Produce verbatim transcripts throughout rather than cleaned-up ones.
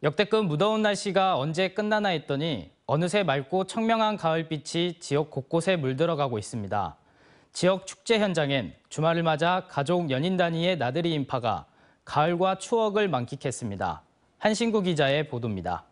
역대급 무더운 날씨가 언제 끝나나 했더니 어느새 맑고 청명한 가을빛이 지역 곳곳에 물들어가고 있습니다. 지역 축제 현장엔 주말을 맞아 가족 연인 단위의 나들이 인파가 가을과 추억을 만끽했습니다. 한신구 기자의 보도입니다.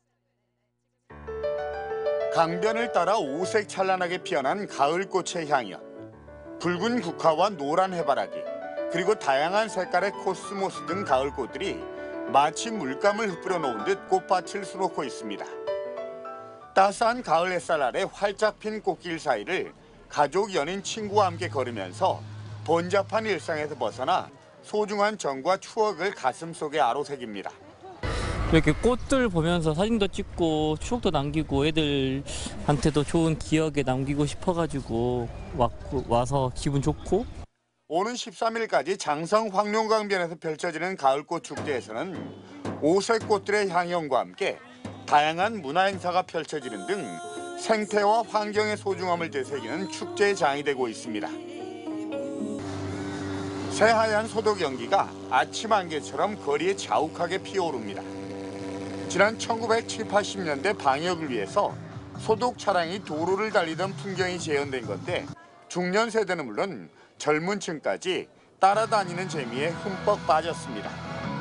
강변을 따라 오색 찬란하게 피어난 가을꽃의 향연. 붉은 국화와 노란 해바라기, 그리고 다양한 색깔의 코스모스 등 가을꽃들이 마치 물감을 흩뿌려 놓은 듯 꽃밭을 수놓고 있습니다. 따스한 가을 햇살 아래 활짝 핀 꽃길 사이를 가족, 연인, 친구와 함께 걸으면서 번잡한 일상에서 벗어나 소중한 정과 추억을 가슴속에 아로새깁니다. 이렇게 꽃들 보면서 사진도 찍고 추억도 남기고 애들한테도 좋은 기억에 남기고 싶어가지고 왔고, 와서 기분 좋고. 오는 십삼 일까지 장성 황룡강변에서 펼쳐지는 가을꽃 축제에서는 오색 꽃들의 향연과 함께 다양한 문화 행사가 펼쳐지는 등 생태와 환경의 소중함을 되새기는 축제의 장이 되고 있습니다. 새하얀 소독 연기가 아침 안개처럼 거리에 자욱하게 피어오릅니다. 지난 천구백칠십, 팔십 년대 방역을 위해서 소독 차량이 도로를 달리던 풍경이 재현된 건데 중년 세대는 물론 젊은 층까지 따라다니는 재미에 흠뻑 빠졌습니다.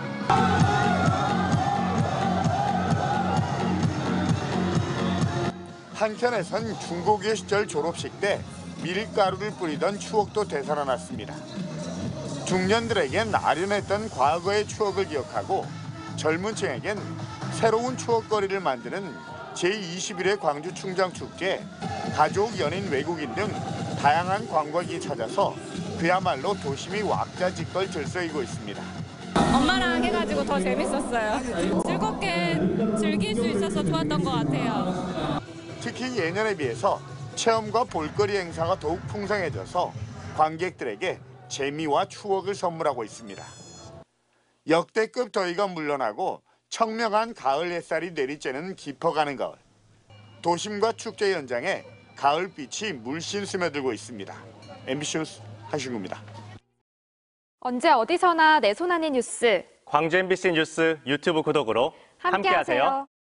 한켠에선 중고교 시절 졸업식 때 밀가루를 뿌리던 추억도 되살아났습니다. 중년들에겐 아련했던 과거의 추억을 기억하고 젊은 층에겐 새로운 추억거리를 만드는 제이십일 회 광주 충정축제, 가족, 연인, 외국인 등 다양한 관광객이 찾아서 그야말로 도심이 왁자지껄 들썩이고 있습니다. 엄마랑 해가지고 더 재밌었어요. 즐겁게 즐길 수 있어서 좋았던 것 같아요. 특히 예년에 비해서 체험과 볼거리 행사가 더욱 풍성해져서 관객들에게 재미와 추억을 선물하고 있습니다. 역대급 더위가 물러나고 청명한 가을 햇살이 내리쬐는 깊어가는 가을. 도심과 축제 현장에 가을빛이 물씬 스며들고 있습니다. 엠비씨 뉴스 한신구입니다. 언제 어디서나 내 손 안의 뉴스. 광주 엠비씨 뉴스 유튜브 구독으로 함께하세요.